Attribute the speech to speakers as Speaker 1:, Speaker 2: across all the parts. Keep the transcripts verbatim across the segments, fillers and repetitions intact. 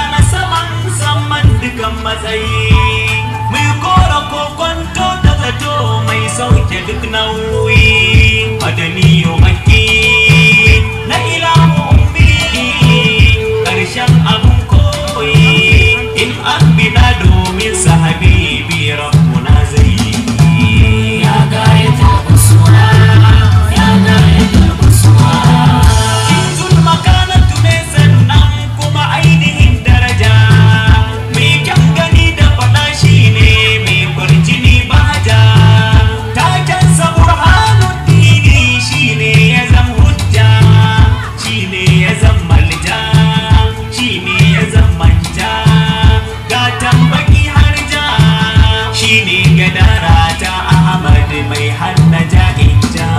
Speaker 1: na saman saman dukan matsayi mai kora kokonto da zato mai sauke duk nauyi madaniyo maki na ilahu ummi karshen abun koyi in an bida domin sahabibi rabbuna zai ya gayata uswa ya gayata uswa kinzul makanatu ne sannan kuma ainihin daraja mai kyan gani da fada shine mai kwarjini baja taken sa burhanuddini shine ya zama hujja shine ya zama malja shine ya zama manja gatan baki harja shine gadara ta Ahmad mai hannaja inja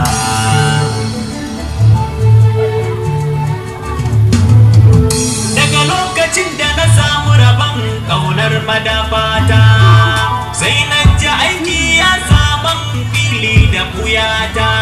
Speaker 1: daga lokacin da na samu rabon kaunar madafata sai na ji aiki ya saman fili da buyata